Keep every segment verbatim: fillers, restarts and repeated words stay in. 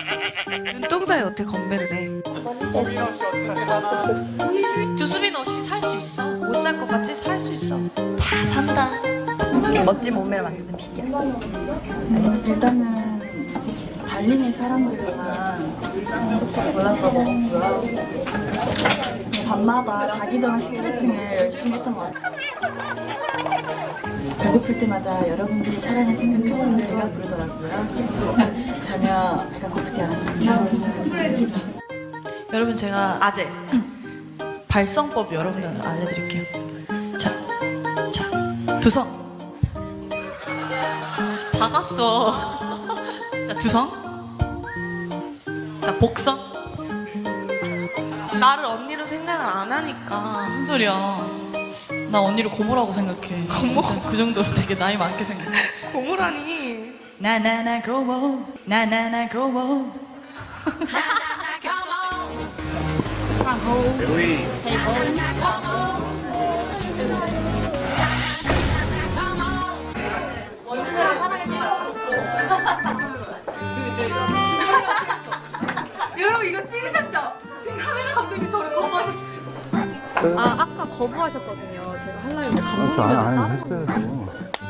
눈동자에 어떻게 건배를 해? 두수빈 없이 살 수 있어. 못 살 것 같지? 살 수 있어. 다 산다. 멋진 몸매를 만드는 비결. 일단은 달리는 사람들만 쏙쏙 골라서 먹었고요. 밤마다 자기 전에 스트레칭을 열심히 했던 것 같아요. 배고플 때마다 여러분들이 사랑을 생긴 표현을 제가 부르더라고요. 전혀 배가 고프지 않았습니다. 여러분 제가 아재. 발성법 여러분들 알려드릴게요. 자, 자, 두성. 다 갔어. 자, 두성. 자, 복성. 나를 언니로 생각을 안 하니까. 무슨 소리야? 나 언니를 고모라고 생각해. 고모? 그 정도로 되게 나이 많게 생각해. 고모라니. 나나나 고모, 나나나 고모. 여러분 이거 찍으셨죠? 지금 카메라 감독님 저를 거부하셨어요. 아 아까 거부하셨거든요. 제가 하려고 했는데 저 감독님이 아니, 다 아니 했어야죠.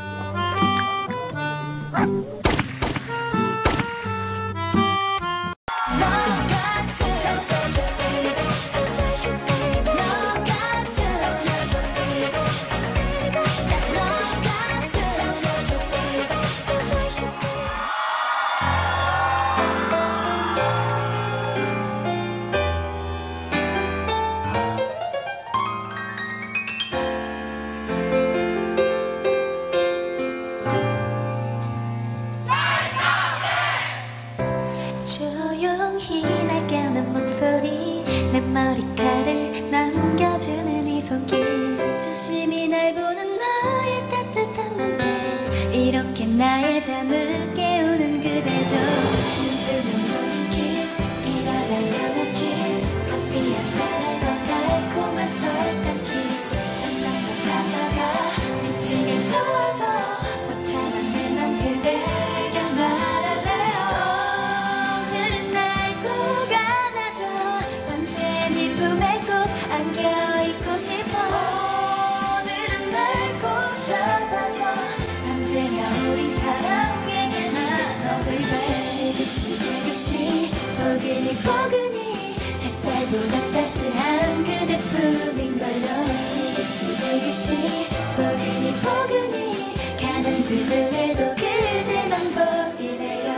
조용히 날 깨우는 목소리 내 머리카락을 남겨주는 이 손길 조심히 날 보는 너의 따뜻한 눈빛 이렇게 나의 잠을 깨우는 그대죠 눈 뜨는 모닝 키스 이러다 전화 키스 커피 한 잔에 더 달콤한 설탕 키스 점점 더 빠져가 미치게 좋아져 못 참아 내 맘 그대가 말할래요 오늘은 날 꼭 안아줘 밤새 네 품에 꼭 안겨있고 싶어 오늘은 날 꼭 잡아줘 밤새며 우리 사랑 얘기를 나눠 baby 지그시 지그시 포근히 포근히 햇살보다 따스한 그대 품인걸요 지그시 지그시 포근히 포근히 가는 두근에도 그대만 보이네요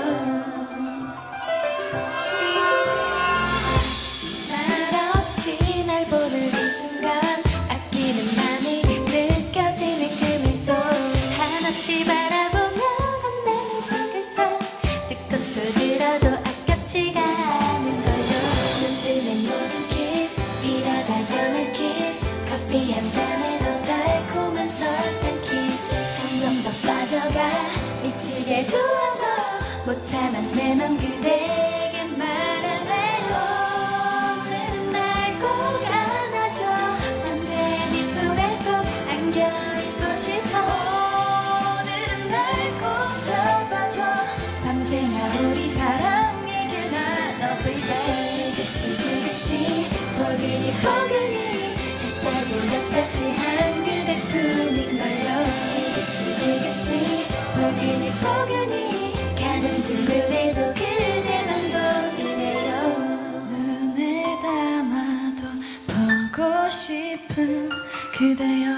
말 없이 날 보는 이 순간 아끼는 맘이 느껴지는 그 미소 한없이 바라보며 건네는 손글자 듣고 또 들어도 아깝지가 않은 걸요 눈 뜨는 모든 키스 이러다 전화 키스 커피 한 잔에 더 달콤한 설탕 키스 점점 더 빠져가 미치게 좋아져 못 참아 내 맘 그대에게 말할래요 오늘은 날 꼭 안아줘 밤새 네 품에 꼭 안겨있고 싶어 오늘은 날 꼭 잡아줘 밤새며 우리 사랑 얘기를 나눠 baby 지그시 지그시 포근히 포근히 햇살보다 따스한 그대 품인걸요 지그시 지그시 포근히 포근히 가는 두근에도 그대만 보이네요 눈에 담아도 보고 싶은 그대여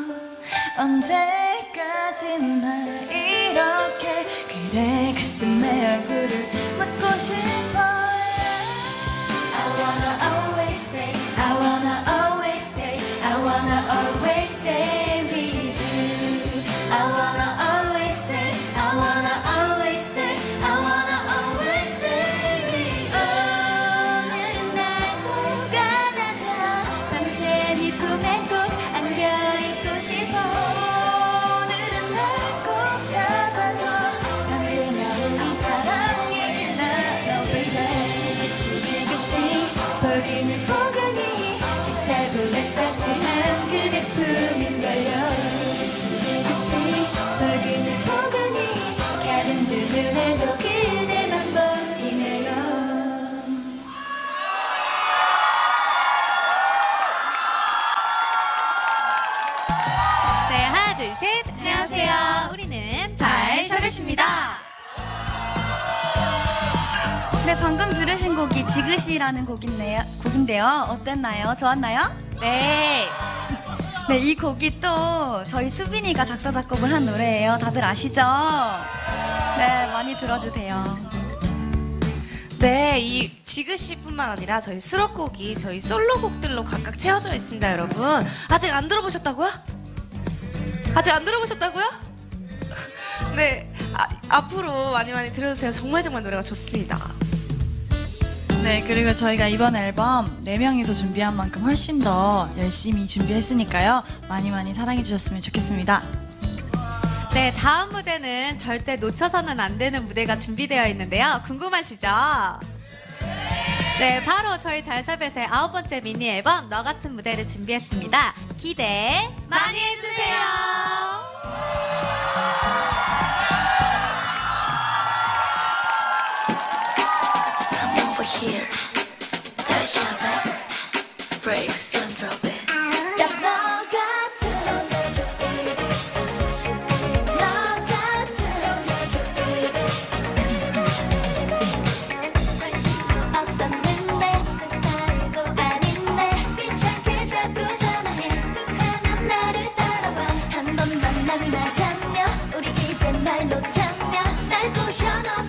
언제까지나 이렇게 그대 가슴에 얼굴을 묻고 싶어 I wanna always stay I wanna always stay I wanna always stay with you I wanna always stay I wanna always stay I wanna always stay with you 오늘은 날 꼭 안아줘 밤새 네 품에 꼭 안겨있고 싶어 오늘은 날 꼭 잡아줘 밤새며 우리 사랑 얘기를 나눠 baby 지그시 지그시 포근히 포근히 햇살보다 따스한 그대 품인걸요 둘, 셋. 안녕하세요. 우리는 달샤벳입니다. 네, 방금 들으신 곡이 지그시라는 곡인데요. 곡인데요. 어땠나요? 좋았나요? 네. 네, 이 곡이 또 저희 수빈이가 작사 작곡을 한 노래예요. 다들 아시죠? 네, 많이 들어주세요. 네, 이 지그시뿐만 아니라 저희 수록곡이 저희 솔로곡들로 각각 채워져 있습니다, 여러분. 아직 안 들어보셨다고요? 아직 안 들어보셨다고요? 네, 아, 앞으로 많이 많이 들어주세요. 정말 정말 노래가 좋습니다. 네, 그리고 저희가 이번 앨범 네 명이서 준비한 만큼 훨씬 더 열심히 준비했으니까요. 많이 많이 사랑해 주셨으면 좋겠습니다. 네, 다음 무대는 절대 놓쳐서는 안 되는 무대가 준비되어 있는데요. 궁금하시죠? 네, 바로 저희 달샤벳의 아홉 번째 미니 앨범 너 같은 무대를 준비했습니다. 기대 많이 해주세요. Come over here, 달샤벳, break some drop it. 우리 이제 날 놓자며 날 부셔